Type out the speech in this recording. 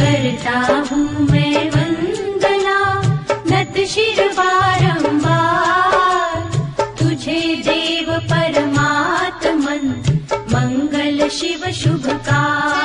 करता हूँ मैं वंदना नत शिर बारंबार, तुझे देव परमात्मन मंगल शिव शुभकार।